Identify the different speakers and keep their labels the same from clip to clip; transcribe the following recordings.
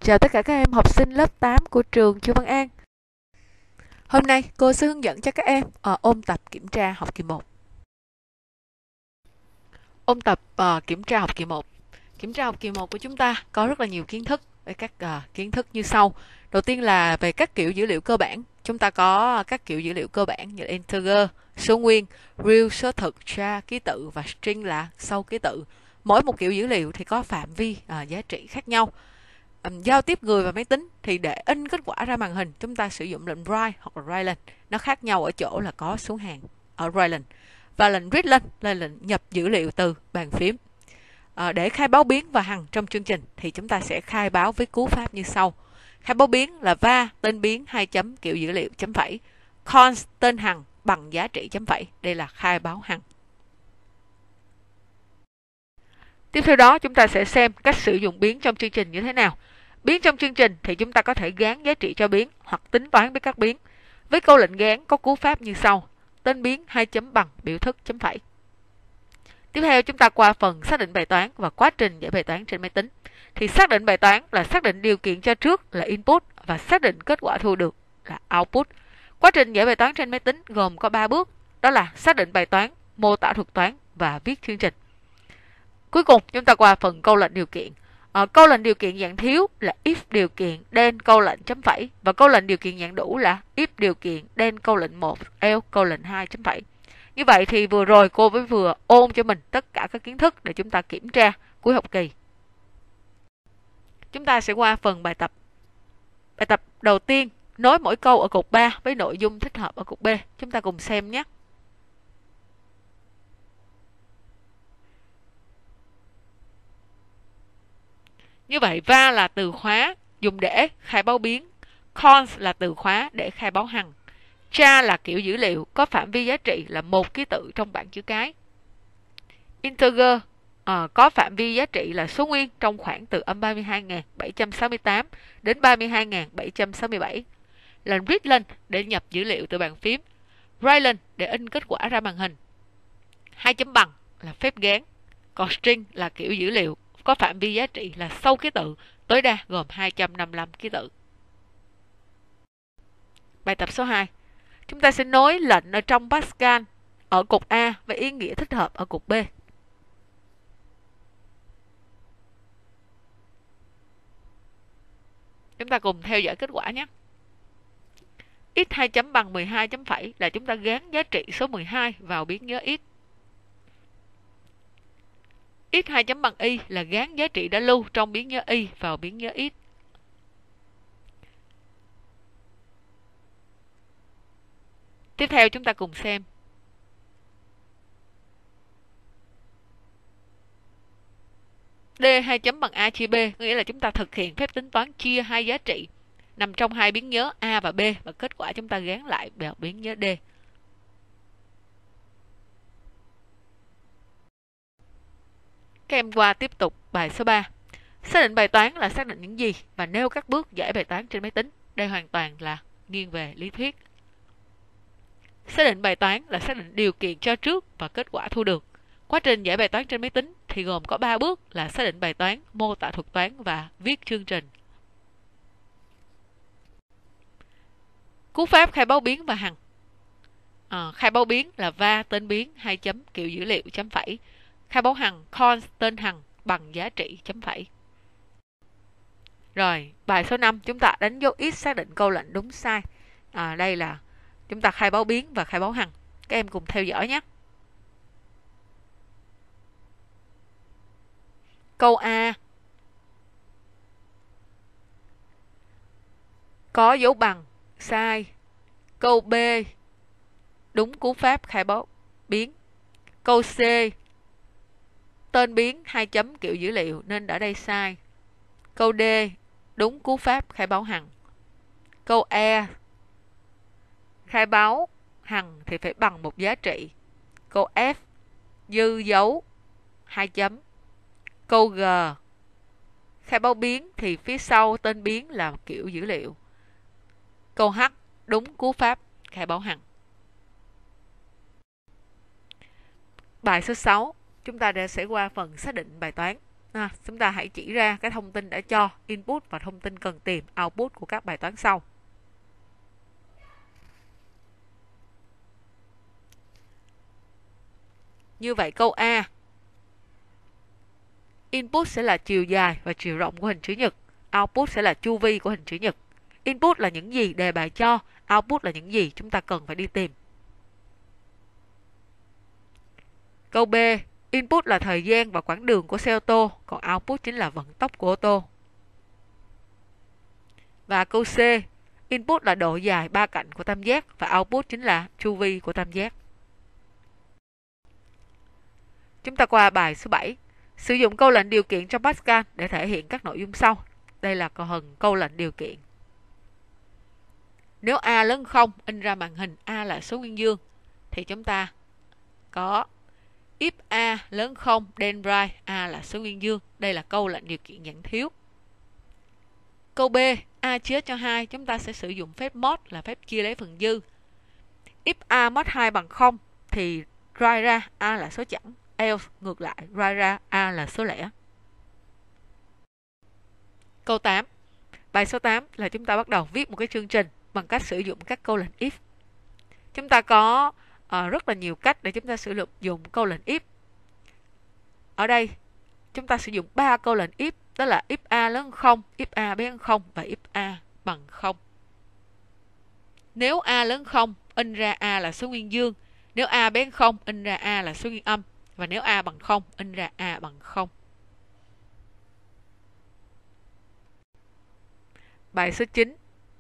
Speaker 1: Chào tất cả các em học sinh lớp 8 của trường Chu Văn An. Hôm nay cô sẽ hướng dẫn cho các em ôn tập kiểm tra học kỳ 1. Ôn tập kiểm tra học kỳ 1. Kiểm tra học kỳ 1 của chúng ta có rất là nhiều kiến thức với các kiến thức như sau. Đầu tiên là về các kiểu dữ liệu cơ bản. Chúng ta có các kiểu dữ liệu cơ bản như là integer, số nguyên, real số thực, char ký tự và string là sau ký tự. Mỗi một kiểu dữ liệu thì có phạm vi giá trị khác nhau. Giao tiếp người và máy tính thì để in kết quả ra màn hình chúng ta sử dụng lệnh write hoặc là write lên. Nó khác nhau ở chỗ là có xuống hàng ở write lên và lệnh read lên là lệnh nhập dữ liệu từ bàn phím. Để khai báo biến và hằng trong chương trình thì chúng ta sẽ khai báo với cú pháp như sau. Khai báo biến là va tên biến 2 chấm kiểu dữ liệu chấm phẩy, const tên hằng bằng giá trị chấm phẩy. Đây là khai báo hằng. Tiếp theo đó chúng ta sẽ xem cách sử dụng biến trong chương trình như thế nào. Biến trong chương trình thì chúng ta có thể gán giá trị cho biến hoặc tính toán với các biến. Với câu lệnh gán có cú pháp như sau. Tên biến 2 chấm bằng biểu thức chấm phẩy. Tiếp theo chúng ta qua phần xác định bài toán và quá trình giải bài toán trên máy tính. Thì xác định bài toán là xác định điều kiện cho trước là input và xác định kết quả thu được là output. Quá trình giải bài toán trên máy tính gồm có 3 bước, đó là xác định bài toán, mô tả thuật toán và viết chương trình. Cuối cùng chúng ta qua phần câu lệnh điều kiện. Câu lệnh điều kiện dạng thiếu là if điều kiện then câu lệnh chấm phẩy và câu lệnh điều kiện dạng đủ là if điều kiện then câu lệnh 1 else câu lệnh 2 chấm phẩy. Như vậy thì vừa rồi cô mới vừa ôn cho mình tất cả các kiến thức để chúng ta kiểm tra cuối học kỳ. Chúng ta sẽ qua phần bài tập. Bài tập đầu tiên, nối mỗi câu ở cột 3 với nội dung thích hợp ở cột B. Chúng ta cùng xem nhé. Như vậy, va là từ khóa dùng để khai báo biến, const là từ khóa để khai báo hằng, char là kiểu dữ liệu có phạm vi giá trị là một ký tự trong bảng chữ cái, integer có phạm vi giá trị là số nguyên trong khoảng từ âm 32.768 đến 32.767, là read lên để nhập dữ liệu từ bàn phím, write lên để in kết quả ra màn hình, 2 chấm bằng là phép gán, còn string là kiểu dữ liệu có phạm vi giá trị là sau ký tự, tối đa gồm 255 ký tự. Bài tập số 2. Chúng ta sẽ nối lệnh ở trong Pascal ở cột A với ý nghĩa thích hợp ở cột B. Chúng ta cùng theo dõi kết quả nhé. X 2 chấm bằng 12 chấm phẩy là chúng ta gán giá trị số 12 vào biến nhớ x. X 2 chấm bằng y là gán giá trị đã lưu trong biến nhớ y vào biến nhớ x. Tiếp theo chúng ta cùng xem. D 2 chấm bằng A chia B, nghĩa là chúng ta thực hiện phép tính toán chia hai giá trị nằm trong hai biến nhớ A và B và kết quả chúng ta gán lại vào biến nhớ D. Các em qua tiếp tục bài số 3. Xác định bài toán là xác định những gì và nêu các bước giải bài toán trên máy tính. Đây hoàn toàn là nghiêng về lý thuyết. Xác định bài toán là xác định điều kiện cho trước và kết quả thu được. Quá trình giải bài toán trên máy tính thì gồm có 3 bước là xác định bài toán, mô tả thuật toán và viết chương trình. Cú pháp khai báo biến và hằng. Khai báo biến là va tên biến 2 chấm kiểu dữ liệu chấm phẩy. Khai báo hằng const tên hằng bằng giá trị chấm phẩy. Rồi, bài số 5 chúng ta đánh dấu x xác định câu lệnh đúng sai. Đây là chúng ta khai báo biến và khai báo hằng. Các em cùng theo dõi nhé. Câu A có dấu bằng sai. Câu B đúng cú pháp khai báo biến. Câu C tên biến 2 chấm kiểu dữ liệu nên ở đây sai. Câu D đúng cú pháp khai báo hằng. Câu E khai báo hằng thì phải bằng một giá trị. Câu F dư dấu 2 chấm. Câu G khai báo biến thì phía sau tên biến là kiểu dữ liệu. Câu H đúng cú pháp khai báo hằng. Bài số 6 chúng ta sẽ qua phần xác định bài toán. Chúng ta hãy chỉ ra cái thông tin đã cho, input và thông tin cần tìm, output của các bài toán sau. Như vậy câu A, input sẽ là chiều dài và chiều rộng của hình chữ nhật, output sẽ là chu vi của hình chữ nhật. Input là những gì đề bài cho, output là những gì chúng ta cần phải đi tìm. Câu B, input là thời gian và quãng đường của xe ô tô, còn output chính là vận tốc của ô tô. Và câu C, input là độ dài ba cạnh của tam giác và output chính là chu vi của tam giác. Chúng ta qua bài số 7. Sử dụng câu lệnh điều kiện trong Pascal để thể hiện các nội dung sau. Đây là câu lệnh điều kiện. Nếu A lớn 0 in ra màn hình A là số nguyên dương thì chúng ta có if A lớn 0 then write A là số nguyên dương. Đây là câu lệnh điều kiện dẫn thiếu. Câu B, A chia cho 2, chúng ta sẽ sử dụng phép mod là phép chia lấy phần dư. If A mod 2 bằng 0 thì write ra A là số chẵn, else ngược lại write ra A là số lẻ. Câu 8. Bài số 8 là chúng ta bắt đầu viết một cái chương trình bằng cách sử dụng các câu lệnh if. Chúng ta có rất là nhiều cách để chúng ta sử dụng câu lệnh if. Ở đây chúng ta sử dụng 3 câu lệnh if, đó là if A lớn 0, if A bé hơn 0 và if A bằng 0. Nếu A lớn 0, in ra A là số nguyên dương. Nếu A bé hơn 0, in ra A là số nguyên âm. Và nếu A bằng 0, in ra A bằng 0. Bài số 9.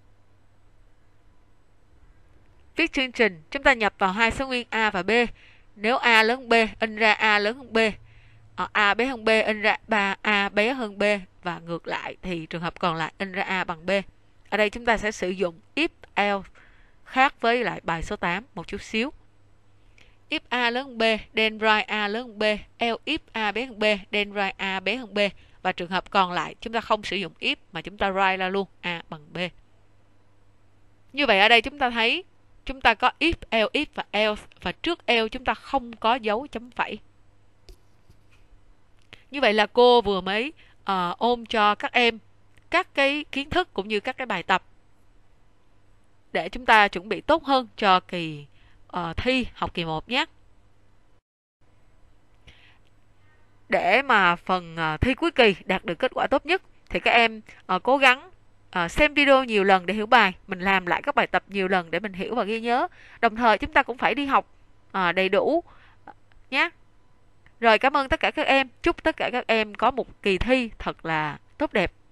Speaker 1: Viết chương trình, chúng ta nhập vào hai số nguyên A và B. Nếu A lớn hơn B, in ra A lớn hơn B. A bé hơn B, in ra A bé hơn B. Và ngược lại thì trường hợp còn lại in ra A bằng B. Ở đây chúng ta sẽ sử dụng if else khác với lại bài số 8 một chút xíu. If A lớn hơn B, then write A lớn hơn B. Else if A bé hơn B, then write A bé hơn B. Và trường hợp còn lại chúng ta không sử dụng if mà chúng ta write ra luôn A bằng B. Như vậy ở đây chúng ta thấy chúng ta có if và else, và trước else chúng ta không có dấu chấm phẩy. Như vậy là cô vừa mới ôn cho các em các cái kiến thức cũng như các cái bài tập để chúng ta chuẩn bị tốt hơn cho kỳ thi học kỳ 1 nhé. Để mà phần thi cuối kỳ đạt được kết quả tốt nhất thì các em cố gắng xem video nhiều lần để hiểu bài, mình làm lại các bài tập nhiều lần để mình hiểu và ghi nhớ. Đồng thời chúng ta cũng phải đi học đầy đủ nhé. Rồi, cảm ơn tất cả các em. Chúc tất cả các em có một kỳ thi thật là tốt đẹp.